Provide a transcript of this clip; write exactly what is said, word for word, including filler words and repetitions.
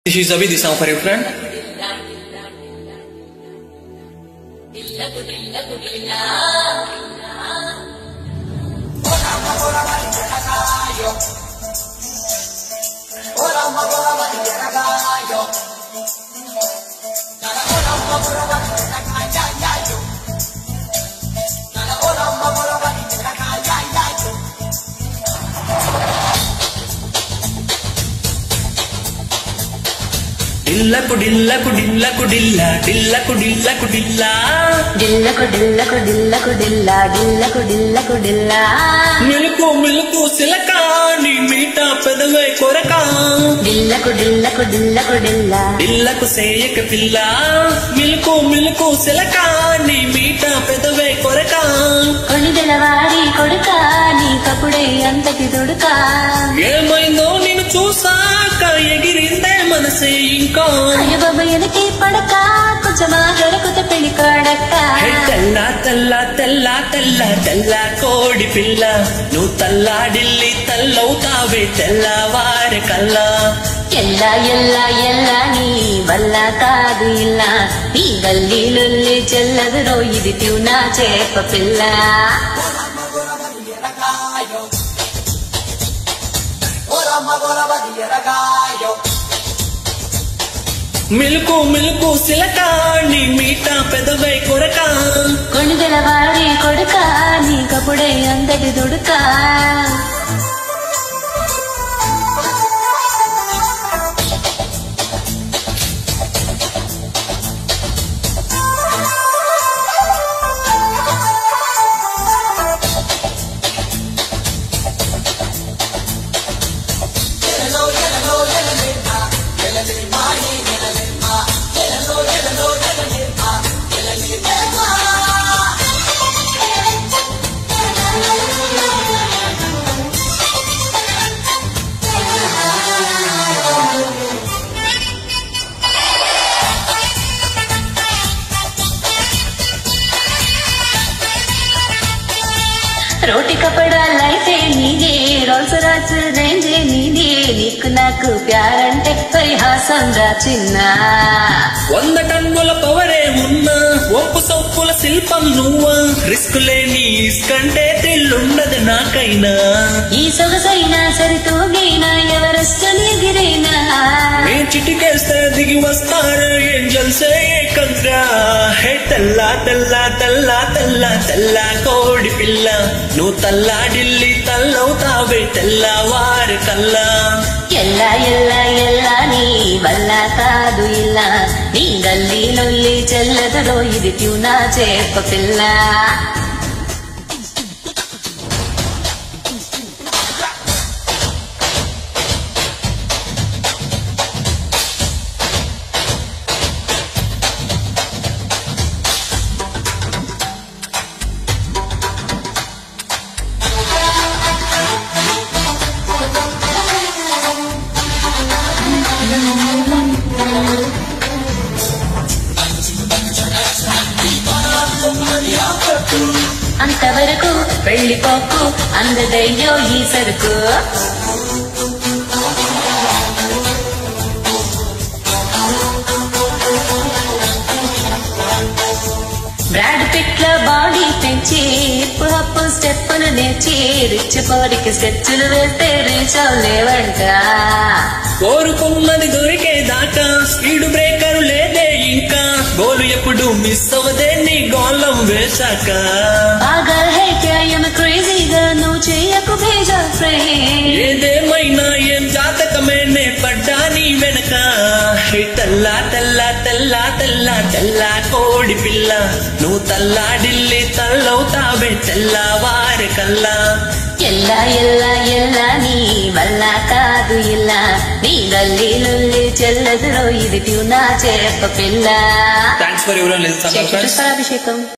This is Abhi, this song for your friend. Dilla kudilla kudilla kudilla dilla kudilla kudilla dilla kudilla kudilla kudilla dilla kudilla kudilla milku milku silaka ni meeta pedavai koraka dilla kudilla kudilla kudilla dilla ku seyaka pilla milku milku silaka ni meeta pedavai koraka konidela vaari koduka ni kapude antaki doduka ఏమైందో నిన్ను చూసాక ఎగిరిందే మనసే ఇంకా అయ్య బాబా ఎనకి పడక కొంచెమా గరకుత పెళ్లి కాడక్క తెల్ల తెల్ల తెల్ల తెల్ల తెల్ల కోడి పిల్ల నువ్వు తల్లాడిల్లి తల్లవుతావే తెల్లవారి కల్లా ఎల్ల ఎల్ల ఎల్ల నీ వల్ల కాదు ఇల్ల నీ గల్లి లొల్లి చెల్లదురో ఇది ట్యూనా చేప పిల్ల మిల్కు మిల్కు సిలక నీ మీట పెదవై కొరక కొణిదెల వారి కొడుక నీ కపుడే అందడి దుడుక रोटी कपड़ा लाइफे नीदे रोल्स राज रेंजे नीदे నీకు నాకు ప్యారంటే పరిహాసం రా చిన్న వంద టన్నుల పవరే ఉన్నా ఒప్పు సొప్పుల శిల్పం నువ్వా రిస్క్ లేని ఇస్కంటే తెల్లుండదు నాకైనా ఈ సొగసైనా సరితూగైనా ఎవరెస్టని ఎగిరైనా నే చిటికేస్తే దిగి వస్తారు ఏంజల్సే ఏకంగా హే తెల్ల తెల్ల తెల్ల తెల్ల తెల్ల కోడి పిల్ల నువ్వు తల్లాడిల్లి తల్లవుతావే తెల్లవారి కల్లా ఎల్ల ఎల్ల ఎల్ల నీ వల్ల కాదు ఇలా నీ గల్లి లొల్లి చెల్లదురో ఇది ట్యూనా చేప పిల్ల అంతవరకు వెళ్ళిపోకు అందదయ్యో ఈ సరుకు బ్రాడ్ పిట్ల బాడీ పెంచి హిప్ హప్ స్టెప్పులు నేర్చి రిచ్ బాడీకి స్కెచ్లు వేస్తే రీచ్ అవ్వలేవంట కోరుకున్నది దొరికే దాకా స్పీడ్ బ్రేకర్ లేదే ఇంకా గోలు ఎప్పుడు మిస్ అవ్వదే నీ గోళం వేశాక పాగల్ హై క్యా యమ క్రేజీగా నువ్వు చెయ్యకు భేజా ఫ్రెండ్ ఏదేమైనా ఏం జాతకమే నే పడ్డా నీ వెనక తెల్ల తెల్ల తెల్ల తెల్ల తెల్ల కోడి పిల్ల నువ్వు తల్లాడిల్లి తల్లవుతావే తెల్లవారి కల్లా ఎల్ల ఎల్ల ఎల్ల నీ వల్ల కాదు ఇలా నీ గల్లి లొల్లి చెల్లదురో ఇది ట్యూనా చేప పిల్ల థ్యాంక్స్ ఫర్ యువర్ లిసన్ అభిషేకం